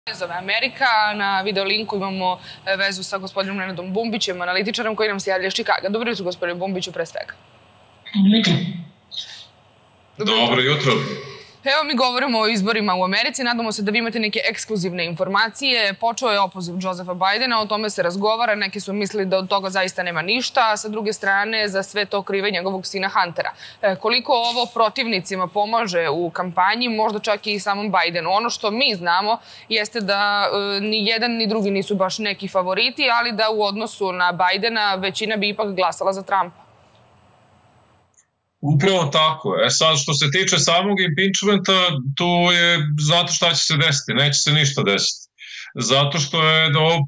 Zove Amerika. Na video linku imamo vezu sa gospodinom Nenadom Bumbićem, analitičarom koji nam se javlja iz Čikaga. Dobro jutro, gospodine Bumbiću, pre svega. Dobro jutro. Evo, mi govorimo o izborima u Americi. Nadamo se da vi imate neke ekskluzivne informacije. Počeo je opoziv Josepha Bidena, o tome se razgovara. Neki su mislili da od toga zaista nema ništa, a sa druge strane za sve to krive njegovog sina Huntera. Koliko ovo protivnicima pomaže u kampanji, možda čak i samom Bidenu. Ono što mi znamo jeste da ni jedan ni drugi nisu baš neki favoriti, ali da u odnosu na Bidena većina bi ipak glasala za Trumpa. Upravo tako. Sad, što se tiče samog impeachmenta, tu je, znate šta će se desiti, neće se ništa desiti. Zato što je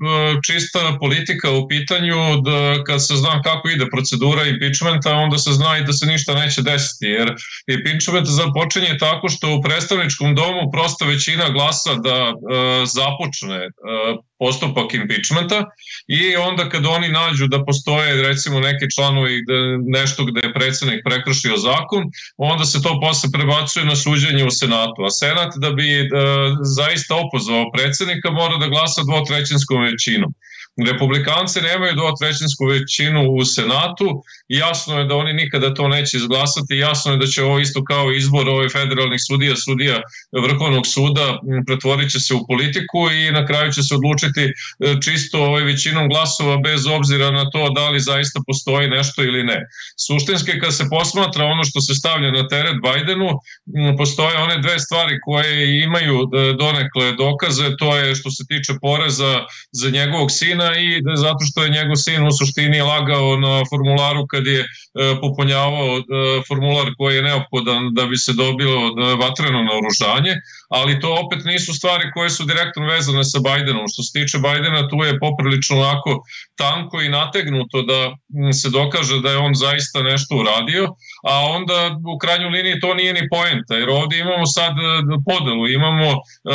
čista politika u pitanju, da kad se zna kako ide procedura impeachmenta, onda se zna i da se ništa neće desiti, jer impeachment započinje tako što u predstavničkom domu prosta većina glasa da započne postupak impeachmenta i onda kad oni nađu da postoje recimo neki članovi nešto gde je predsjednik prekršio zakon, onda se to posle prebacuje na suđenje u Senatu. A Senat da bi zaista opozvao predsjednika mora da glasa dvotrećinskom većinom. Republikanci nemaju dvotrećinsku većinu u Senatu i jasno je da oni nikada to neće izglasati. Jasno je da će ovo isto kao izbor federalnih sudija Vrhovnog suda pretvorit će se u politiku i na kraju će se odlučiti čisto većinom glasova bez obzira na to da li zaista postoji nešto ili ne. Suštinski kad se posmatra ono što se stavlja na teret Bidenu, postoje one dve stvari koje imaju donekle dokaze, to je što se tiče poreza za njegovog sina i zato što je njegov sin u suštini lagao na formularu kad je popunjavao formular koji je neophodan da bi se dobilo vatreno naoružanje, ali to opet nisu stvari koje su direktno vezane sa Bidenom. Što se tiče Bidena, tu je poprilično onako tanko i nategnuto da se dokaže da je on zaista nešto uradio, a onda u krajnjoj liniji to nije ni poenta, jer ovdje imamo sad podelu, imamo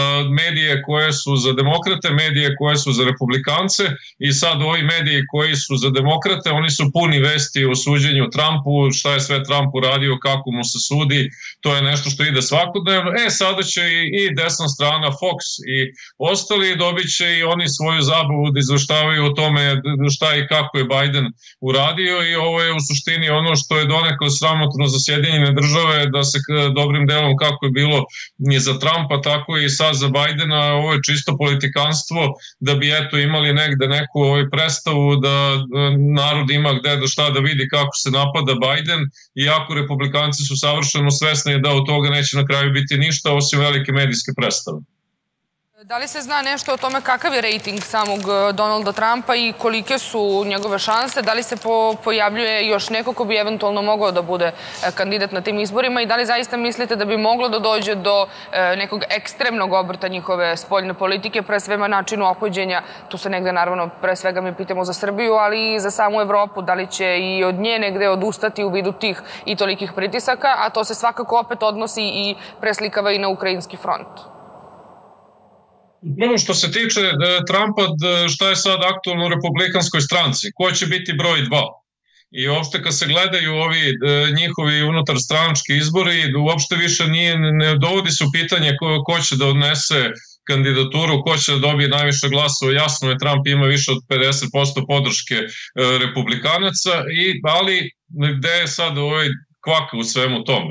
medije koje su za demokrate, medije koje su za republikance i sad ovi mediji koji su za demokrate, oni su puni vesti o suđenju Trumpu, šta je sve Trump uradio, kako mu se sudi, to je nešto što ide svakodnevno. Sada će i desna strana Fox i ostali dobit će i oni svoju zabavu da izveštavaju o tome šta i kako je Biden uradio i ovo je u suštini ono što je donekle sramotno za Sjedinjene države, da se dobrim delom kako je bilo i za Trumpa, tako i sad za Bidena, ovo je čisto politikanstvo da bi eto imali negde neku predstavu da narod ima gde da šta da vidi kako se napada Biden, iako republikanci su savršeno svesni da od toga neće na kraju biti ništa osim velike medijske predstave. Da li se zna nešto o tome kakav je rejting samog Donalda Trumpa i kolike su njegove šanse? Da li se pojavljuje još neko ko bi eventualno mogao da bude kandidat na tim izborima i da li zaista mislite da bi moglo da dođe do nekog ekstremnog obrta njihove spoljne politike, pre svega načinu ophođenja? Tu se negde, naravno, pre svega mi pitamo za Srbiju, ali i za samu Evropu. Da li će i od nje negde odustati u vidu tih i tolikih pritisaka, a to se svakako opet odnosi i preslikava i na ukrajinski front? Ono što se tiče Trumpa, šta je sad aktualno u republikanskoj stranci, ko će biti broj 2? I uopšte kad se gledaju ovi njihovi unutarstranački izbori, uopšte više ne dovodi se u pitanje ko će da odnese kandidaturu, ko će da dobije najviše glasova. Jasno je, Trump ima više od 50% podrške republikanaca, ali gde je sad ovaj kvaka u svemu tome.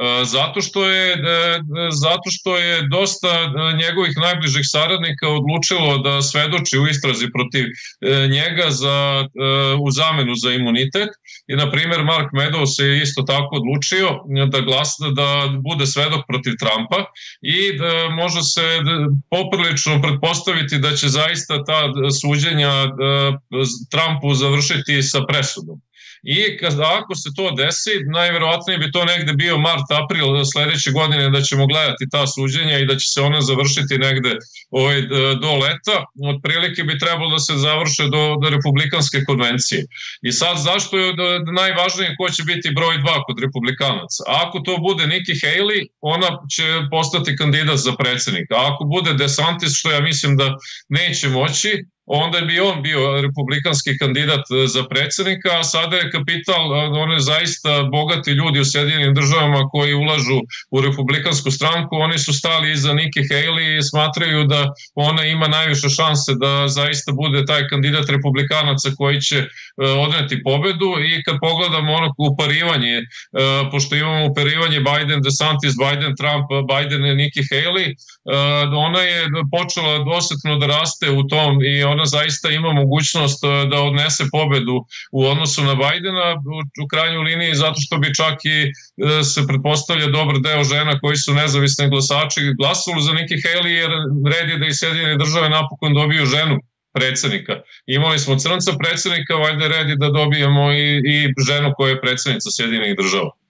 Zato što je dosta njegovih najbližih saradnika odlučilo da svedoči u istrazi protiv njega u zamenu za imunitet. I, na primjer, Mark Meadows je isto tako odlučio da bude svedok protiv Trumpa i da može se poprilično pretpostaviti da će zaista ta suđenja Trumpu završiti sa presudom. I ako se to desi, najverovatnije bi to negde bio mart-april sledeće godine da ćemo gledati ta suđenja i da će se ona završiti negde do leta. Otprilike bi trebalo da se završe do republikanske konvencije. I sad zašto je najvažnije ko će biti broj 2 kod republikanaca? Ako to bude Nikki Haley, ona će postati kandidat za predsjednika. A ako bude DeSantis, što ja mislim da neće moći, onda bi on bio republikanski kandidat za predsjednika, a sada je kapital, one zaista bogati ljudi u Sjedinjenim državama koji ulažu u republikansku stranku, oni su stali iza Nikki Haley i smatraju da ona ima najviše šanse da zaista bude taj kandidat republikanaca koji će odneti pobedu. I kad pogledamo ono uparivanje, pošto imamo uparivanje Biden, DeSantis, Biden, Trump, Biden i Nikki Haley, ona je počela dosetno da raste u tom i ona zaista ima mogućnost da odnese pobedu u odnosu na Bidena u krajnjoj liniji, zato što bi čak i se pretpostavlja dobar deo žena koji su nezavisni glasači glasali za Nikki Haley, jer red je da i Sjedinjene države napokon dobiju ženu predsjednika. Imali smo crnca predsjednika, valjda red je da dobijemo i ženu koja je predsjednica Sjedinjenih država.